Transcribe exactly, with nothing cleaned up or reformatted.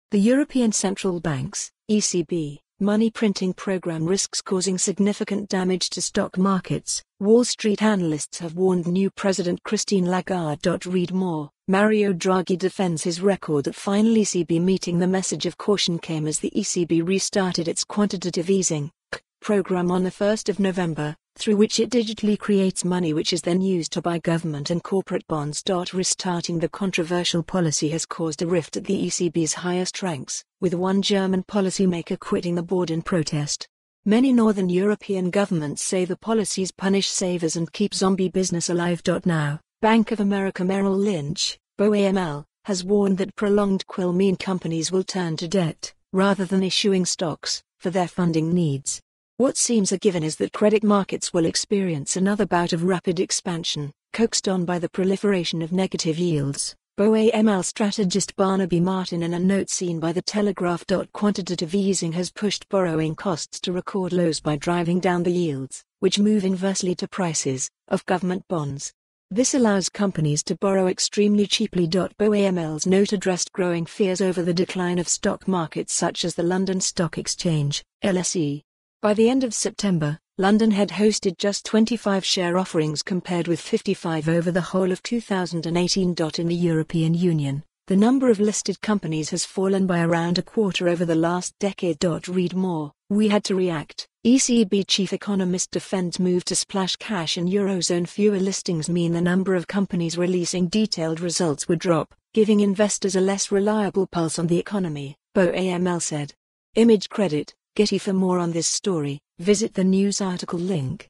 The European Central Bank's, E C B, money printing program risks causing significant damage to stock markets. Wall Street analysts have warned new President Christine Lagarde.Read more. Mario Draghi defends his record that final E C B meeting. The message of caution came as the E C B restarted its quantitative easing program on the first of November, through which it digitally creates money which is then used to buy government and corporate bonds. Restarting the controversial policy has caused a rift at the E C B's highest ranks, with one German policymaker quitting the board in protest. Many northern European governments say the policies punish savers and keep zombie business alive. Now, Bank of America Merrill Lynch, BoAML, has warned that prolonged Q E will mean companies will turn to debt, rather than issuing stocks, for their funding needs. What seems a given is that credit markets will experience another bout of rapid expansion, coaxed on by the proliferation of negative yields. BoAML strategist Barnaby Martin, in a note seen by the Telegraph.Quantitative, easing has pushed borrowing costs to record lows by driving down the yields, which move inversely to prices, of government bonds. This allows companies to borrow extremely cheaply. BoAML's note addressed growing fears over the decline of stock markets such as the London Stock Exchange, L S E. By the end of September, London had hosted just twenty-five share offerings compared with fifty-five over the whole of two thousand eighteen. In the European Union, the number of listed companies has fallen by around a quarter over the last decade. Read more. We had to react. E C B chief economist defends move to splash cash in EurozoneFewer listings mean the number of companies releasing detailed results would drop, giving investors a less reliable pulse on the economy, BoAML said. Image credit, Getty. For more on this story, visit the news article link.